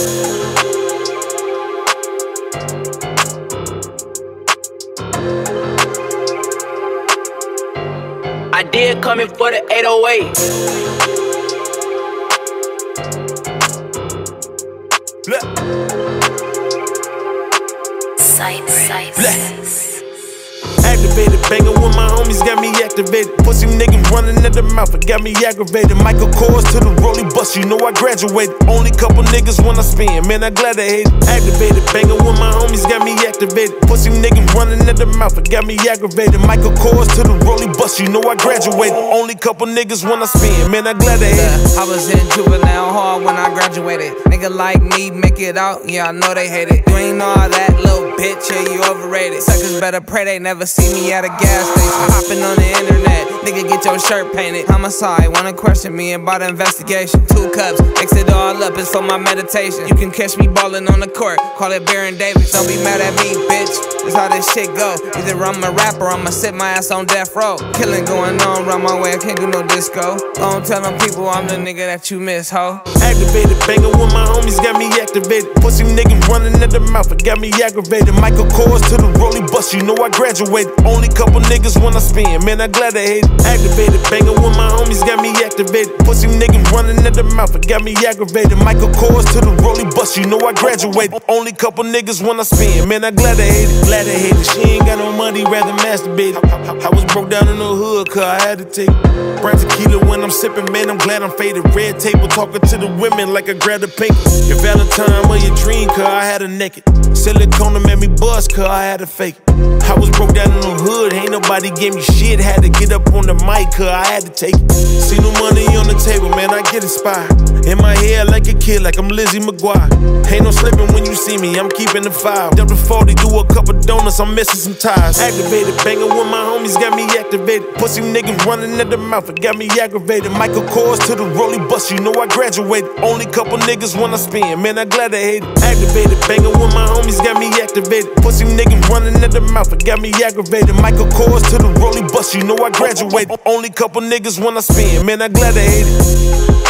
I did come in for the 808. Activated, banging with my homies, got me activated. Pussy niggas running at the mouth, it got me aggravated. Michael Kors to the rollie bus, you know I graduated. Only couple niggas when I spin, man, I glad I hate it. Activated, banging with my homies, got me activated. Pussy niggas running at the mouth, it got me aggravated. Michael Kors to the rollie bus, you know I graduated. Only couple niggas when I spin, man, I glad I hate it. I was in juvenile hall when I graduated. Nigga like me, make it out, yeah, I know they hate it. You ain't all that, little bitch, yeah, you overrated. Suckers better pray they never see me at a gas station. Hopping on the internet, nigga get your shirt painted. Homicide, wanna question me about the investigation. 2 cups, mix it all up, it's for my meditation. You can catch me ballin' on the court, call it Baron Davis. Don't be mad at me, bitch, that's how this shit go. Either I'm a rapper, I'ma sit my ass on death row. Killing going on round my way, I can't do no disco. Don't tell them people I'm the nigga that you miss, ho. Activated, banging with my homies, got me activated. Pussy niggas running at the mouth, it got me aggravated. Michael Kors to the rollie bus, you know I graduated. Only couple niggas when I spin, man, I glad I hate it. Activated, banging with my homies, got me activated. Pussy niggas running at the mouth, it got me aggravated. Michael Kors to the rollie bus, you know I graduated. Only couple niggas when I spin, man, I glad I hate it. Glad I hate it. She ain't got no money, rather masturbate it. I was broke down in the hood, cause I had to take brown tequila when I'm sipping, man, I'm glad I'm faded. Red table talking to the women like I grabbed a pink. Your Valentine or your dream, cause I had her naked. Silicone made me bust, cause I had to fake it. I was broke down in the hood, ain't nobody gave me shit. Had to get up on the mic, cause I had to take it. See no money on the table, man, I get inspired. In my head like a kid, like I'm Lizzie McGuire. Ain't no slipping when you see me, I'm keeping the fire. Delta 40, do a couple donuts, I'm missing some tires. Activated, banging with my homies, got me activated. Pussy niggas running at the mouth, it got me aggravated. Michael Kors to the rollie bus, you know I graduated. Only couple niggas when I spin, man, I glad I hate it. Activated, banging with my homies, got me activated. Pussy niggas running at the mouth, it got me aggravated. Michael Kors to the rollie bus, you know I graduated. Only couple niggas when I spin, man, I glad I hate it.